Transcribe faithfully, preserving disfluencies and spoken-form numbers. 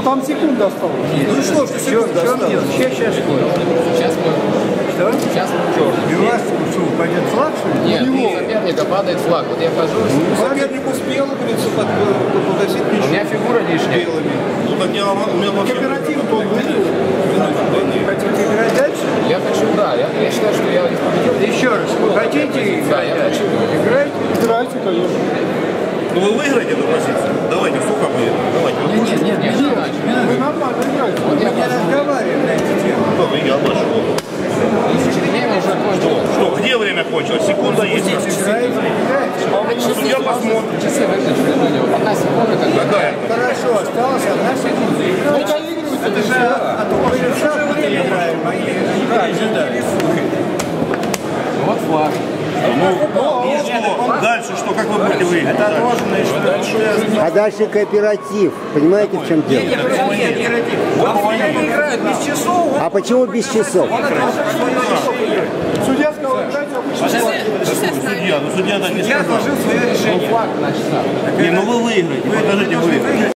Ну там секунда осталась. Ну и что, что секунда осталась? Сейчас, сейчас скоро. Сейчас мы... Что? Сейчас черный. И у вас что, пойдет флаг, что ли? Нет, у соперника падает флаг. Вот я хожу... Соперник успел, говорится, погасить У меня фигура лишняя. Ну так я у меня вообще... Кооператив-то он выиграл. Хотите играть дальше? Я хочу, да. Я, я считаю, что я победил. Еще раз, вы хотите Да, играть? я хочу. Играйте? Играйте, конечно. Ну вы выиграете эту позицию? Давайте, сколько будет? Давайте. Нет, нет, нет, не иначе. Вы нормально играете. Вот я Мы не разговариваем на эти темы. Что, я пошел. время уже кончилось. Что, где время кончилось? Секунда есть. Играете, играете. Судья посмотрит. Часы выключены у него. Одна секунда, как бы. Какая? Хорошо, осталось одна секунда. Играйте. Это же от того, мы играем, а не Вот флаг. Ну, что? Дальше что? Как вы будете выиграть? это отложенное, что А дальше кооператив. Понимаете, в чем дело? играют без часов. А почему без часов? Судья сказал, играйте обычно. Судья, ну судья так не Я сказал. отложил свое решение. Флаг на часах. Не, ну вы выиграете. Покажите вы.